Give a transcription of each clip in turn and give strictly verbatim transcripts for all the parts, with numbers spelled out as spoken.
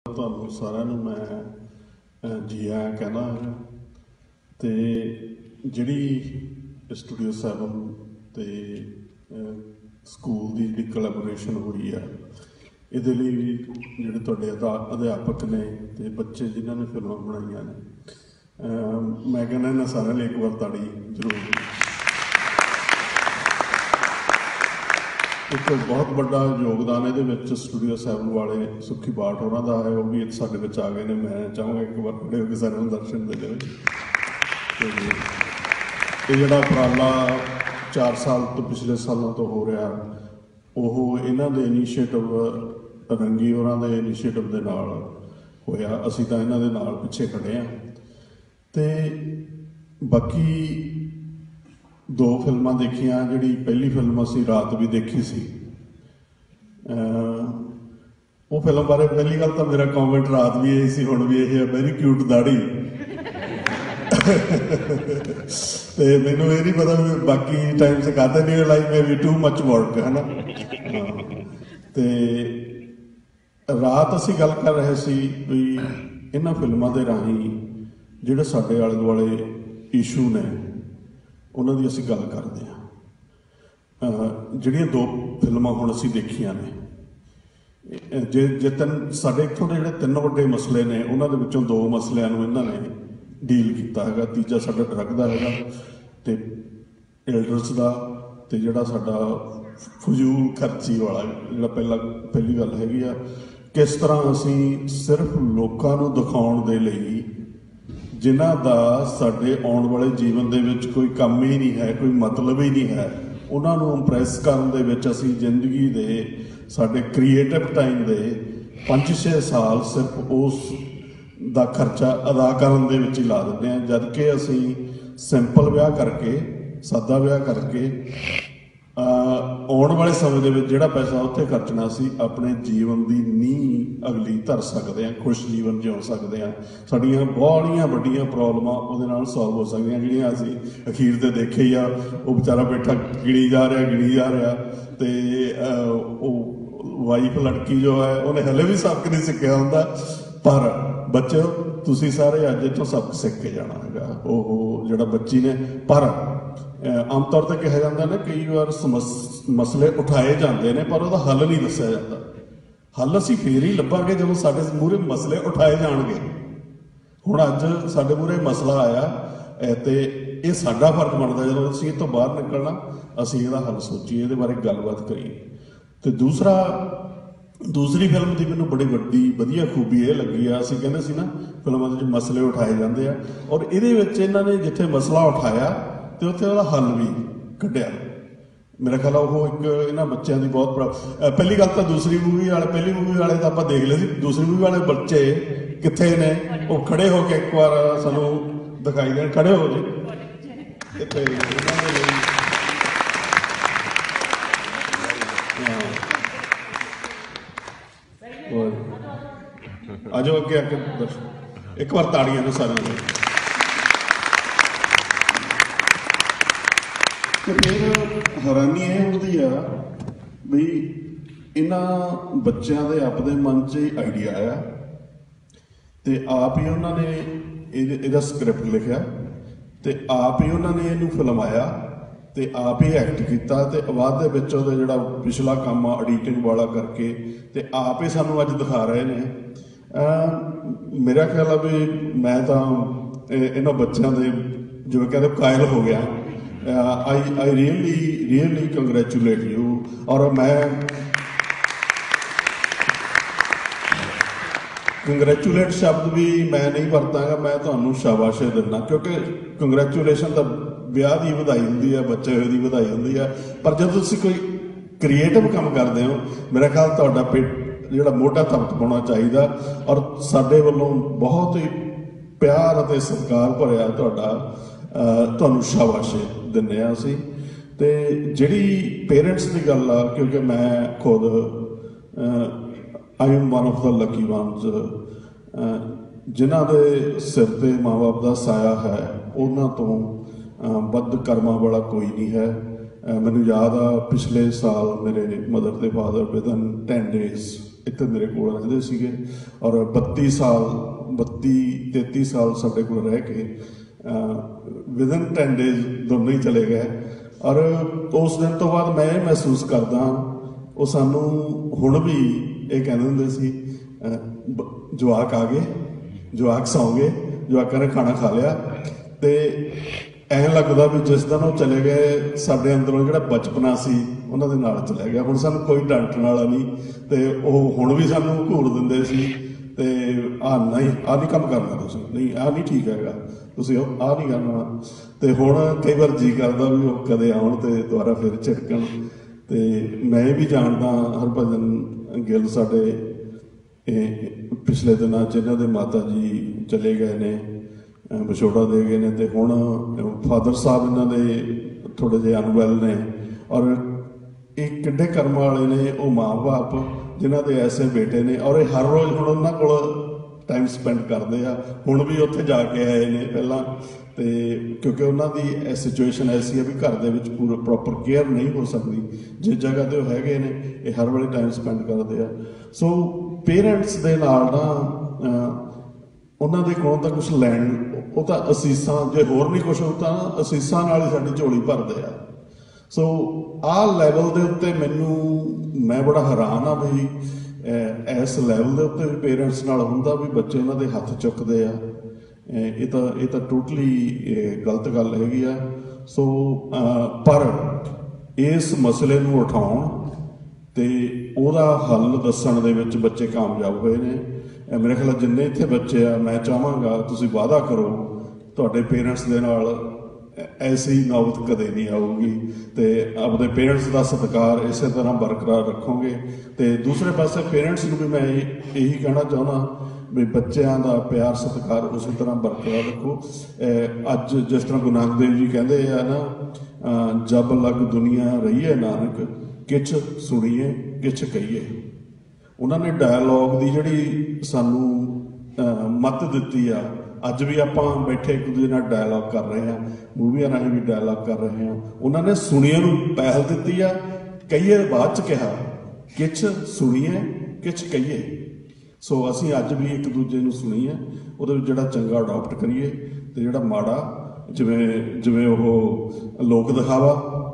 ਤੁਹਾਨੂੰ ਸਾਰਿਆਂ ਨੂੰ ਮੈਂ ਜੀ ਆਇਆਂ ਕਹਿਣਾ ਹੈਗਾ। ਤੇ ਜਿਹੜੀ ਸਟੂਡੀਓ ਸੈਵਨ ਤੇ ਸਕੂਲ ਦੀ ਜਿਹੜੀ ਕੋਲੈਬੋਰੇਸ਼ਨ ਹੋਈ ਆ, ਇਹਦੇ ਲਈ ਜਿਹੜੇ ਤੁਹਾਡੇ ਅਧਾ ਅਧਿਆਪਕ ਨੇ ਤੇ ਬੱਚੇ ਜਿਨ੍ਹਾਂ ਨੇ ਫਿਲਮਾਂ ਬਣਾਈਆਂ ਨੇ, ਮੈਂ ਕਹਿੰਦਾ ਇਹਨਾਂ ਸਾਰਿਆਂ ਲਈ ਇੱਕ ਵਾਰ ਤਾੜੀ ਜ਼ਰੂਰ। एक बहुत बड़ा योगदान ये स्टूडियो सैवन वाले सुखी बाट होना का है, वो भी साढ़े बच्चे आ गए हैं। मैं चाहूँगा एक बार खड़े होकर सारे दर्शन दे दे। ये जोड़ा उपराला चार साल तो पिछले सालों तो हो रहा, वो इन्हों के इनीशिएटिव रंगी और इनीशिएटिव के नाल होया। असी तो इन्हों के नाल पिछे खड़े हाँ। तो बाकी दो फिल्मां देखियां, जिहड़ी पहली फिल्म असी रात भी देखी सी, वो फिल्म बारे पहली गल तो मेरा कॉमेंट रात भी यही सी, हुण भी यही है, वेरी क्यूट दाढ़ी। तो मैनू ये नहीं पता भी बाकी टाइम से कहते नहीं like maybe too much work है ना। तो रात असी गल कर रहे सी भी इन्हां फिल्मां दे राही जिहड़े साडे आले दुआले इशू ने उन्हों की असी गल करते हैं। जिहड़ियां दो फिल्मां हुण असी देखियां ने, जे जे तीन साडे इत्थों दे जिहड़े तीन वड्डे मसले ने, उन्हां दे विचों दो मसलियां नूं इन्हां ने डील कीता हैगा। तीजा साडा ड्रग दा हैगा ते एल्डर्स दा, ते जिहड़ा साडा फजूल खर्ची वाला जिहड़ा पहला पहली गल हैगी आ, किस तरह असी सिर्फ लोकां नूं दिखाउण दे लई जिन्हां दा साडे आउण वाले जीवन दे विच कोई काम ही नहीं है, कोई मतलब ही नहीं है, उन्हां नूं इंप्रैस करन दे विच असीं जिंदगी दे साडे क्रिएटिव टाइम दे पांच छे साल सिर्फ उस दा खर्चा अदा करन दे विच ही ला दिंदे हां। जबकि असीं सिंपल विआह करके, सादा विआह करके आउण वाले समय दे विच जिहड़ा पैसा उत्थे खर्चना सी, अपने जीवन की नींह अगली धर सकते हैं, खुश जीवन जिउ सकते हैं। साडियां बहुतियां वड्डियां प्रॉब्लमां उहदे नाल सॉल्व हो सकदियां, जिहड़ियां असीं अखीर ते देखे ही आ। वो बेचारा बैठा गिणी जा रहा गिणी जा रहा तो वाइफ लड़की जो है उन्हें हले भी सबक नहीं सीखिया हुंदा, पर बच्चो तुसीं सारे अज इत्थों सबक सीख के जाना हैगा। ओह जिहड़ा बच्ची ने, पर आम तौर पर कहा जाता है कई बार समस मसले उठाए जाते हैं पर वह हल नहीं दसिया जाता। हल असी फिर ही लभांगे जब साडे मूहरे मसले उठाए जाएंगे। हुण अज साडे मूहरे मसला आया तो ये साडा फर्ज बनता जो असीं इस तों बाहर निकलना, असीं इहदा हल सोचीए, इहदे बारे गलबात करिए। तो दूसरा दूसरी फिल्म की मैनूं बड़ी वड्डी वधिया खूबी ये लगी आ, असीं कहंदे सी ना फिल्मां दे विच मसले उठाए जाते हैं, और इहदे विच इन्हां ने जिथे मसला उठाया तो उत्थे उहदा हल भी कढ़िया। मेरा ख्याल वो एक इन्हां बच्चों की बहुत बड़ा पहली गल तो दूसरी मूवी वाले पहली मूवी वाले तो आपां देख लए, दूसरी मूवी वाले बच्चे कित्थे ने, वो खड़े होके एक बार सानूं दिखाई देण, खड़े हो जी कित्थे इन्हां दे लई आजो अगे आके दर्शक एक बार ताड़ियां ने सारे ने। तो फिर हैरानी यह होती है बई इन्हां बच्चों के अपने मन च आइडिया आया, तो आप ही उन्होंने इहदा स्क्रिप्ट लिखा, तो आप ही उन्होंने इहनूं फिल्माया, तो आप ही एक्ट किया, तो बाद दे विच उहदा जिहड़ा पिछला काम एडिटिंग वाला करके तो आप ही सानूं अज दिखा रहे हैं। मेरा ख्याल है भी मैं तो इन्हां बच्चों के जिवें कहते कायल हो गया। I I really really congratulate you. और मैं कंग्रेचुलेट शब्द भी मैं नहीं वरतांगा, मैं तुहानूं शाबाशे दिंदा, क्योंकि कंग्रेचुलेशन तो विआह की वधाई हुंदी है, बच्चे होए दी वधाई हुंदी है, पर जब तुसीं कोई क्रिएटिव काम करते हो, मेरा ख्याल तुहाडा पेट जिहड़ा मोटा तपत पाउणा चाहिदा। और साडे वल्लों बहुत ही प्यार अते सत्कार भरिया तुहाडा तुहानूं शाबाशे दिंदे आ असीं। ते जिहड़ी पेरेंट्स की गल आ, क्योंकि मैं खुद I am one of the lucky ones जिन्हां दे सिर ते माँ बाप का साया है, उन्हां तों बद कर्मां वाला कोई नहीं है। मैनूं याद आ पिछले साल मेरे मदर ते father within ten days ਇੱਥੇ ਮੇਰੇ ਕੋਲ ਰਹਿੰਦੇ ਸੀਗੇ ਔਰ ਬੱਤੀ ਸਾਲ ਬੱਤੀ ਤੇਤੀ ਸਾਲ ਸਾਡੇ ਕੋਲ ਰਹਿ ਕੇ ਵਿਦਨ ਟੈਨ ਡੇਜ਼ ਦੋਨੋਂ ਹੀ ਚਲੇ ਗਏ। ਔਰ ਉਸ ਦਿਨ ਤੋਂ ਬਾਅਦ ਮੈਂ ਇਹ ਮਹਿਸੂਸ ਕਰਦਾ, ਉਹ ਸਾਨੂੰ ਹੁਣ ਵੀ ਇਹ ਕਹਿੰਦੇ ਹੁੰਦੇ ਸੀ, ਜਵਾਕ ਆ ਗਏ, ਜਵਾਕ ਸੌਂ ਗਏ, ਜਵਾਕਾਂ ਨੇ ਖਾਣਾ ਖਾ ਲਿਆ। ਤੇ ਐਂ ਲੱਗਦਾ ਵੀ ਜਿਸ ਦਿਨ ਉਹ ਚਲੇ ਗਏ ਸਾਡੇ ਅੰਦਰੋਂ ਜਿਹੜਾ ਬਚਪਨਾ ਸੀ ਉਹਨਾਂ ਦੇ ਨਾਲ ਚਲਾ ਗਿਆ। ਹੁਣ ਸਾਨੂੰ ਕੋਈ ਡਾਂਟਣ ਵਾਲਾ ਨਹੀਂ, ਤੇ ਉਹ ਹੁਣ ਵੀ ਸਾਨੂੰ ਘੂਰ ਦਿੰਦੇ ਸੀ ਤੇ ਆਹ ਨਹੀਂ, ਆਹ ਨਹੀਂ ਕੰਮ ਕਰਨਾ ਤੁਸੀਂ, ਨਹੀਂ ਆਹ ਨਹੀਂ ਠੀਕ ਹੈਗਾ, ਤੁਸੀਂ ਉਹ ਆਹ ਨਹੀਂ ਕਰਨਾ। ਤੇ ਹੁਣ ਕਈ ਵਾਰ ਜੀਅ ਕਰਦਾ ਵੀ ਉਹ ਕਦੇ ਆਉਣ ਤੇ ਦੁਬਾਰਾ ਫਿਰ ਝਿੜਕਣ। ਤੇ ਮੈਂ ਵੀ ਜਾਣਦਾ ਹਰਭਜਨ ਗਿੱਲ ਸਾਡੇ ਇਹ ਪਿਛਲੇ ਦਿਨਾਂ 'ਚ ਇਹਨਾਂ ਦੇ ਮਾਤਾ ਜੀ ਚਲੇ ਗਏ ਨੇ, ਵਿਛੋੜਾ ਦੇ ਗਏ ਨੇ। ਤੇ ਹੁਣ ਫਾਦਰ ਸਾਹਿਬ ਇਹਨਾਂ ਦੇ ਥੋੜ੍ਹੇ ਜਿਹੇ ਅਨਵੈਲ ਨੇ। ਔਰ ਇਹ ਕਿੱਡੇ ਕਰਮ ਵਾਲੇ ਨੇ ਉਹ ਮਾਂ ਬਾਪ ਜਿਨ੍ਹਾਂ ਦੇ ਐਸੇ ਬੇਟੇ ਨੇ। ਔਰ ਇਹ ਹਰ ਰੋਜ਼ ਹੁਣ ਉਹਨਾਂ ਕੋਲ ਟਾਈਮ ਸਪੈਂਡ ਕਰਦੇ ਆ। ਹੁਣ ਵੀ ਉੱਥੇ ਜਾ ਕੇ ਆਏ ਨੇ ਪਹਿਲਾਂ, ਤੇ ਕਿਉਂਕਿ ਉਹਨਾਂ ਦੀ ਸਿਚੁਏਸ਼ਨ ਐਸੀ ਹੈ ਵੀ ਘਰ ਦੇ ਵਿੱਚ ਪੂਰਾ ਪ੍ਰੋਪਰ ਕੇਅਰ ਨਹੀਂ ਹੋ ਸਕਦੀ। ਜਿਸ ਜਗ੍ਹਾ 'ਤੇ ਉਹ ਹੈਗੇ ਨੇ ਇਹ ਹਰ ਵੇਲੇ ਟਾਈਮ ਸਪੈਂਡ ਕਰਦੇ ਆ। ਸੋ ਪੇਰੈਂਟਸ ਦੇ ਨਾਲ ਨਾ ਉਹਨਾਂ ਦੇ ਕੋਲੋਂ ਤਾਂ ਕੁਛ ਲੈਣ, ਉਹ ਤਾਂ ਅਸੀਸਾਂ, ਜੇ ਹੋਰ ਨਹੀਂ ਕੁਛ, ਉਹ ਤਾਂ ਅਸੀਸਾਂ ਨਾਲ ਹੀ ਸਾਡੀ ਝੋਲੀ ਭਰਦੇ ਆ। ਸੋ ਆਹ ਲੈਵਲ ਦੇ ਉੱਤੇ ਮੈਨੂੰ ਮੈਂ ਬੜਾ ਹੈਰਾਨ ਆ ਵੀ ਇਸ ਲੈਵਲ ਦੇ ਉੱਤੇ ਵੀ ਪੇਰੈਂਟਸ ਨਾਲ ਹੁੰਦਾ ਵੀ ਬੱਚੇ ਉਹਨਾਂ ਦੇ ਹੱਥ ਚੁੱਕਦੇ ਆ। ਇਹ ਤਾਂ ਇਹ ਤਾਂ ਟੋਟਲੀ ਗਲਤ ਗੱਲ ਹੈਗੀ ਆ। ਸੋ ਪਰ ਇਸ ਮਸਲੇ ਨੂੰ ਉਠਾਉਣ ਤੇ ਉਹਦਾ ਹੱਲ ਦੱਸਣ ਦੇ ਵਿੱਚ ਬੱਚੇ ਕਾਮਯਾਬ ਹੋਏ ਨੇ। ਮੇਰੇ ਖਿਆਲ ਜਿੰਨੇ ਇੱਥੇ ਬੱਚੇ ਆ, ਮੈਂ ਚਾਹਾਂਗਾ ਤੁਸੀਂ ਵਾਅਦਾ ਕਰੋ ਤੁਹਾਡੇ ਪੇਰੈਂਟਸ ਦੇ ਨਾਲ ਐਸੀ ਨੌਬਤ ਕਦੇ ਨਹੀਂ ਆਊਗੀ, ਤੇ ਆਪਣੇ ਪੇਰੈਂਟਸ ਦਾ ਸਤਿਕਾਰ ਇਸੇ ਤਰ੍ਹਾਂ ਬਰਕਰਾਰ ਰੱਖੋਗੇ। ਤੇ ਦੂਸਰੇ ਪਾਸੇ ਪੇਰੈਂਟਸ ਨੂੰ ਵੀ ਮੈਂ ਇਹੀ ਕਹਿਣਾ ਚਾਹੁੰਦਾ ਵੀ ਬੱਚਿਆਂ ਦਾ ਪਿਆਰ ਸਤਿਕਾਰ ਉਸੇ ਤਰ੍ਹਾਂ ਬਰਕਰਾਰ ਰੱਖੋ। ਅੱਜ ਜਿਸ ਤਰ੍ਹਾਂ ਗੁਰੂ ਨਾਨਕ ਦੇਵ ਜੀ ਕਹਿੰਦੇ ਆ ਨਾ, ਜਬ ਲਗ ਦੁਨੀਆ ਰਹੀਏ ਨਾਨਕ, ਕਿਛ ਸੁਣੀਏ ਕਿਛ ਕਹੀਏ। ਉਹਨਾਂ ਨੇ ਡਾਇਲੋਗ ਦੀ ਜਿਹੜੀ ਸਾਨੂੰ ਮੱਤ ਦਿੱਤੀ ਆ, ਅੱਜ ਵੀ ਆਪਾਂ ਬੈਠੇ ਇੱਕ ਦੂਜੇ ਨਾਲ ਡਾਇਲੋਗ ਕਰ ਰਹੇ ਹਾਂ, ਮੂਵੀਆਂ ਰਾਹੀਂ ਵੀ ਡਾਇਲੋਗ ਕਰ ਰਹੇ ਹਾਂ। ਉਹਨਾਂ ਨੇ ਸੁਣੀਏ ਨੂੰ ਪਹਿਲ ਦਿੱਤੀ ਆ, ਕਹੀਏ ਬਾਅਦ 'ਚ ਕਿਹਾ, ਕਿਛ ਸੁਣੀਏ ਕਿਛ ਕਹੀਏ। ਸੋ ਅਸੀਂ ਅੱਜ ਵੀ ਇੱਕ ਦੂਜੇ ਨੂੰ ਸੁਣੀਏ, ਉਹਦੇ ਵਿੱਚ ਜਿਹੜਾ ਚੰਗਾ ਅਡਾਪਟ ਕਰੀਏ ਤੇ ਜਿਹੜਾ ਮਾੜਾ, ਜਿਵੇਂ ਜਿਵੇਂ ਉਹ ਲੋਕ ਦਿਖਾਵਾ,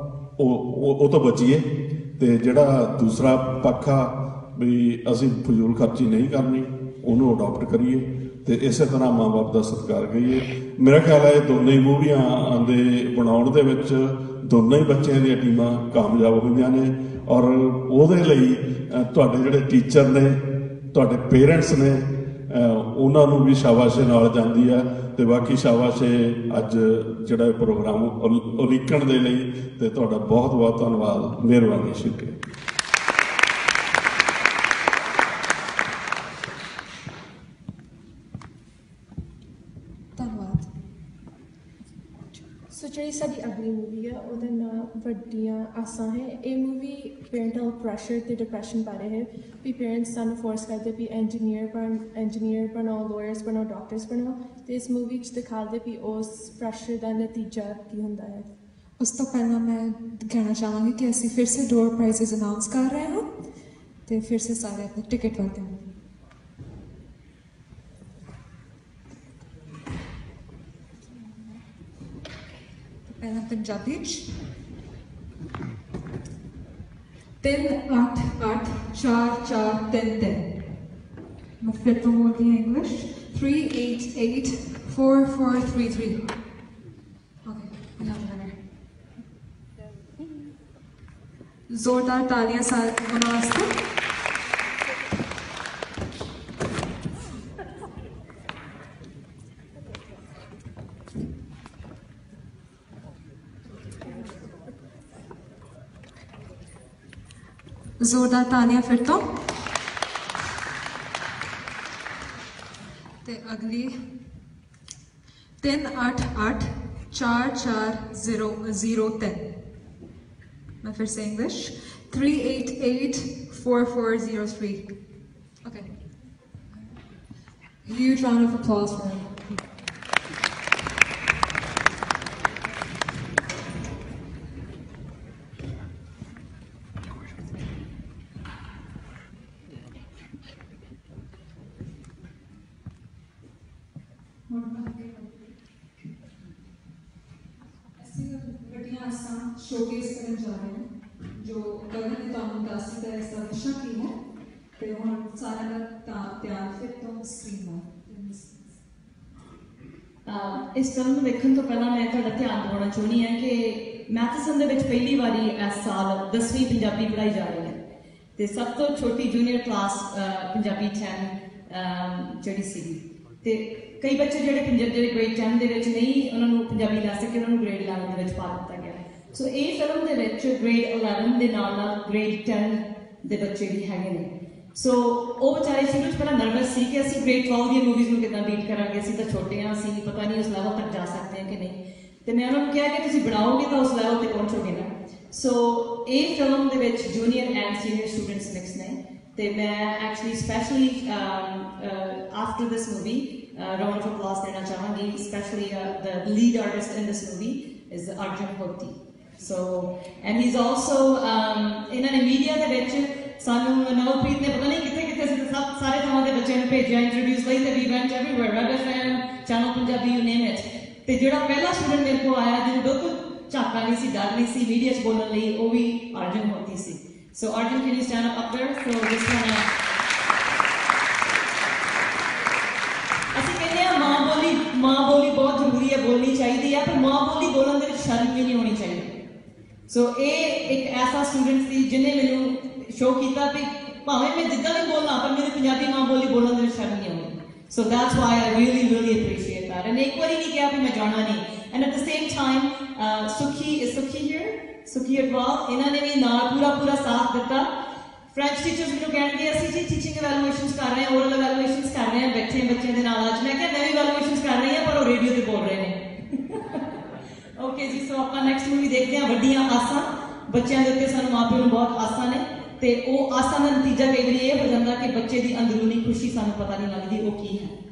ਉਹ ਉਹ ਤੋਂ ਬਚੀਏ। ਤੇ ਜਿਹੜਾ ਦੂਸਰਾ ਪੱਖ ਆ ਵੀ ਅਸੀਂ ਫਜ਼ੂਲ ਖਰਚੀ ਨਹੀਂ ਕਰਨੀ, ਉਹਨੂੰ ਅਡਾਪਟ ਕਰੀਏ ਤੇ ਇਸੇ ਤਰ੍ਹਾਂ ਮਾਂ ਬਾਪ ਦਾ ਸਤਿਕਾਰ ਕਰੀਏ। ਮੇਰਾ ਖਿਆਲ ਹੈ ਇਹ ਦੋਨੇ ਹੀ ਮੂਵੀਆਂ ਦੇ ਬਣਾਉਣ ਦੇ ਵਿੱਚ ਦੋਨੋਂ ਹੀ ਬੱਚਿਆਂ ਦੀਆਂ ਟੀਮਾਂ ਕਾਮਯਾਬ ਹੋਈਆਂ ਨੇ। ਔਰ ਉਹਦੇ ਲਈ ਤੁਹਾਡੇ ਜਿਹੜੇ ਟੀਚਰ ਨੇ, ਤੁਹਾਡੇ ਪੇਰੈਂਟਸ ਨੇ, ਉਹਨਾਂ ਨੂੰ ਵੀ ਸ਼ਾਬਾਸ਼ੇ ਨਾਲ ਜਾਂਦੀ ਹੈ। ਤੇ ਬਾਕੀ ਸ਼ਾਬਾਸ਼ੇ ਅੱਜ ਜਿਹੜਾ ਇਹ ਪ੍ਰੋਗਰਾਮ ਉਲੀਕਣ ਦੇ ਲਈ, ਤੇ ਤੁਹਾਡਾ ਬਹੁਤ ਬਹੁਤ ਧੰਨਵਾਦ, ਮਿਹਰਬਾਨੀ, ਸ਼ੁਕਰੀਆ। ਸੋ ਜਿਹੜੀ ਸਾਡੀ ਅਗਲੀ ਮੂਵੀ ਆ ਉਹਦਾ ਨਾਮ ਵੱਡੀਆਂ ਆਸਾਂ ਹੈ। ਇਹ ਮੂਵੀ ਪੇਰੈਂਟਲ ਪ੍ਰੈਸ਼ਰ ਅਤੇ ਡਿਪਰੈਸ਼ਨ ਬਾਰੇ ਹੈ ਵੀ ਪੇਰੈਂਟਸ ਸਾਨੂੰ ਫੋਰਸ ਕਰਦੇ ਵੀ ਇੰਜੀਨੀਅਰ ਬਣ ਇੰਜੀਨੀਅਰ ਬਣੋ, ਲਾਇਰਸ ਬਣੋ, ਡਾਕਟਰਸ ਬਣੋ। ਅਤੇ ਇਸ ਮੂਵੀ 'ਚ ਦਿਖਾਉਂਦੇ ਵੀ ਉਸ ਪ੍ਰੈਸ਼ਰ ਦਾ ਨਤੀਜਾ ਕੀ ਹੁੰਦਾ ਹੈ। ਉਸ ਤੋਂ ਪਹਿਲਾਂ ਮੈਂ ਕਹਿਣਾ ਚਾਹਾਂਗੀ ਕਿ ਅਸੀਂ ਫਿਰ ਸੇ ਡੋਰ ਪ੍ਰਾਈਜ਼ਸ ਅਨਾਉਂਸ ਕਰ ਰਹੇ ਹਾਂ ਅਤੇ ਫਿਰ ਸੇ ਸਾਰੇ ਆਪਣੇ ਟਿਕਟ ਵਰਤੇ ਹਨ। ਪਹਿਲਾਂ ਪੰਜਾਬੀ 'ਚ ਤਿੰਨ ਅੱਠ ਅੱਠ ਚਾਰ ਚਾਰ ਤਿੰਨ ਤਿੰਨ। ਮੈਂ ਫਿਰ ਤੋਂ ਬੋਲਦੀ ਹਾਂ English, three eight eight four four three three। Okay, ਜ਼ੋਰਦਾਰ ਤਾਲੀਆਂ ਸਾਰੇ ਉਹਨਾਂ ਵਾਸਤੇ। ਜ਼ੋਰਦਾਰ ਤਾਲੀਆਂ ਫਿਰ ਤੋਂ। ਤੇ ਅਗਲੀ ਤਿੰਨ ਅੱਠ ਅੱਠ ਚਾਰ ਚਾਰ ਜ਼ੀਰੋ ਜ਼ੀਰੋ ਤਿੰਨ। ਮੈਂ ਫਿਰ ਸੇ English, three eight eight four four zero three। Okay. Huge round of applause for him. ਅਸੀਂ ਵੱਡੀਆਂ ਆਸਾਂ ਸ਼ੋਕੇਸ ਕਰਨ ਜਾ ਰਹੇ ਹਾਂ ਜੋ ਗਗਨ ਨੇ ਤੁਹਾਨੂੰ ਦੱਸ ਦਿੱਤਾ ਇਸ ਦਾ ਵਿਸ਼ਾ ਕੀ ਹੈ ਤੇ ਹੁਣ ਸਾਰਿਆਂ ਦਾ ਧਿਆਨ ਫਿਰ ਤੋਂ ਸਕਰੀਨ ਵੱਲ। ਇਸ ਫਿਲਮ ਨੂੰ ਵੇਖਣ ਤੋਂ ਪਹਿਲਾਂ ਮੈਂ ਤੁਹਾਡਾ ਧਿਆਨ ਦਿਵਾਉਣਾ ਚਾਹੁੰਦੀ ਹਾਂ ਕਿ ਮੈਥਸਨ ਦੇ ਵਿੱਚ ਪਹਿਲੀ ਵਾਰੀ ਇਸ ਸਾਲ ਦਸਵੀਂ ਪੰਜਾਬੀ ਪੜ੍ਹਾਈ ਜਾ ਰਹੀ ਹੈ ਤੇ ਸਭ ਤੋਂ ਛੋਟੀ ਜੂਨੀਅਰ ਕਲਾਸ ਪੰਜਾਬੀ ਦਸ ਜਿਹੜੀ ਸੀਗੀ ਤੇ ਕਈ ਬੱਚੇ ਜਿਹੜੇ ਪੰਜਾਬ ਜਿਹੜੇ ਗ੍ਰੇਡ ਦਸ ਦੇ ਵਿੱਚ ਨਹੀਂ ਉਹਨਾਂ ਨੂੰ ਪੰਜਾਬੀ ਲੈ ਸਕੇ ਉਹਨਾਂ ਨੂੰ ਗ੍ਰੇਡ ਗਿਆਰਾਂ ਦੇ ਵਿੱਚ ਪਾ ਦਿੱਤਾ ਗਿਆ। ਸੋ ਇਹ ਫਿਲਮ ਦੇ ਵਿੱਚ ਗ੍ਰੇਡ ਗਿਆਰਾਂ ਦੇ ਨਾਲ ਨਾਲ ਗ੍ਰੇਡ ਦਸ ਦੇ ਬੱਚੇ ਵੀ ਹੈਗੇ ਨੇ। ਸੋ ਉਹ ਵਿਚਾਰੇ ਸ਼ੁਰੂ 'ਚ ਪਹਿਲਾਂ ਨਰਵਸ ਸੀ ਕਿ ਅਸੀਂ ਗ੍ਰੇਡ ਬਾਰਾਂ ਦੀਆਂ ਮੂਵੀਜ਼ ਨੂੰ ਕਿੱਦਾਂ ਬੀਟ ਕਰਾਂਗੇ, ਅਸੀਂ ਤਾਂ ਛੋਟੇ ਹਾਂ, ਅਸੀਂ ਪਤਾ ਨਹੀਂ ਉਸ ਲੈਵਲ ਤੱਕ ਜਾ ਸਕਦੇ ਹਾਂ ਕਿ ਨਹੀਂ। ਤੇ ਮੈਂ ਉਹਨਾਂ ਨੂੰ ਕਿਹਾ ਕਿ ਤੁਸੀਂ ਬਣਾਓਗੇ ਤਾਂ ਉਸ ਲੈਵਲ ਤੇ ਪਹੁੰਚੋਗੇ ਨਾ। ਸੋ ਇਹ ਫਿਲਮ ਦੇ ਵਿੱਚ junior and senior students mix ਨੇ ਤੇ ਮੈਂ actually specially after this movie round of applause ਦੇਣਾ ਚਾਹਾਂਗੀ। Specially the lead artist in this movie is Arjun Hoti. So and he is also ਇਹਨਾਂ ਨੇ ਮੀਡੀਆ ਦੇ ਵਿੱਚ ਸਾਨੂੰ ਨਵਪ੍ਰੀਤ ਨੇ ਪਤਾ ਨਹੀਂ ਕਿੱਥੇ ਕਿੱਥੇ ਅਸੀਂ ਸਭ ਸਾਰੇ ਥਾਵਾਂ ਦੇ ਬੱਚਿਆਂ ਨੂੰ ਭੇਜਿਆ ਇੰਟਰਵਿਊਜ਼ ਲਈ ਤੇ ਵੀ went everywhere, Red F M, channel Punjabi, you name it. ਤੇ ਜਿਹੜਾ ਪਹਿਲਾ ਸਟੂਡੈਂਟ ਮੇਰੇ ਕੋਲ ਆਇਆ ਜਿਹਨੂੰ ਬਿਲਕੁਲ ਝਾਕਾ ਨਹੀਂ ਸੀ, ਡਰ ਨਹੀਂ ਸੀ ਮੀਡੀਆ 'ਚ ਬੋਲਣ ਲਈ, ਉਹ ਵੀ ਅਰਜੁਨ ਹੋਤੀ ਸੀ। So Arjun can you stand up there so this one. ਅਸੀਂ ਕਹਿੰਦੇ ਹਾਂ ਮਾਂ ਬੋਲੀ ਮਾਂ ਬੋਲੀ ਬਹੁਤ ਜ਼ਰੂਰੀ ਹੈ, ਬੋਲਣੀ ਚਾਹੀਦੀ ਹੈ, ਪਰ ਮਾਂ ਬੋਲੀ ਬੋਲਣ ਦੇ ਵਿੱਚ ਸ਼ਰਮ ਵੀ ਨਹੀਂ ਹੋਣੀ ਚਾਹੀਦੀ। ਸੋ ਇਹ ਇੱਕ ਐਸਾ ਸਟੂਡੈਂਟ ਸੀ ਜਿਹਨੇ ਮੈਨੂੰ ਸ਼ੋ ਕੀਤਾ ਵੀ ਭਾਵੇਂ ਮੈਂ ਜਿੱਦਾਂ ਵੀ ਬੋਲਾਂ ਪਰ ਮੈਨੂੰ ਪੰਜਾਬੀ ਮਾਂ ਬੋਲੀ ਬੋਲਣ ਦੇ ਵਿੱਚ ਸ਼ਰਮ ਨਹੀਂ ਆਉਂਦੀ। So that's why I really really appreciate that. And ਇੱਕ ਵਾਰੀ ਨਹੀਂ ਕਿਹਾ ਵੀ ਮੈਂ ਜਾਣਾ ਨਹੀਂ। And at the same time Sukhi is Sukhi here Sukhi Atwal ਇਹਨਾਂ ਨੇ ਵੀ ਨਾਲ ਪੂਰਾ ਪੂਰਾ ਸਾਥ ਦਿੱਤਾ। ਫ੍ਰੈਂਚ ਟੀਚਰਸ ਮੈਨੂੰ ਕਹਿਣਗੇ ਅਸੀਂ ਜੀ ਟੀਚਿੰਗ ਇਵੈਲੂਏਸ਼ਨਸ ਕਰ ਰਹੇ ਹਾਂ, ਓਰਲ ਇਵੈਲੂਏਸ਼ਨਸ ਕਰ ਰਹੇ ਹਾਂ, ਬੈਠੇ ਬੱਚਿਆਂ ਦੇ ਨਾਲ ਅੱਜ। ਮੈਂ ਕਿਹਾ ਮੈਂ ਵੀ ਇਵੈਲੂਏਸ਼ਨਸ ਕਰ ਰਹੀ ਹਾਂ ਪਰ ਉਹ ਰੇਡੀਓ ਤੇ ਬੋਲ ਰਹੇ ਨੇ। ਓਕੇ ਜੀ, ਸੋ ਆਪਾਂ ਨੈਕਸਟ ਮੂਵੀ ਦੇਖਦੇ ਹਾਂ ਵੱਡੀਆਂ ਆਸਾਂ। ਬੱਚਿਆਂ ਦੇ ਉੱਤੇ ਸਾਨੂੰ ਮਾਂ ਪਿਓ ਨੂੰ ਬਹੁਤ ਆਸਾਂ ਨੇ ਤੇ ਉਹ ਆਸਾਂ ਦਾ ਨਤੀਜਾ ਕਈ ਵਾਰੀ ਇਹ ਹੋ ਜਾਂਦਾ ਕਿ ਬੱਚੇ ਦੀ ਅੰਦਰੂਨੀ ਖੁਸ਼ੀ ਸਾਨੂੰ ਪਤਾ ਨਹੀਂ ਲੱਗਦੀ ਉਹ ਕੀ ਹੈ।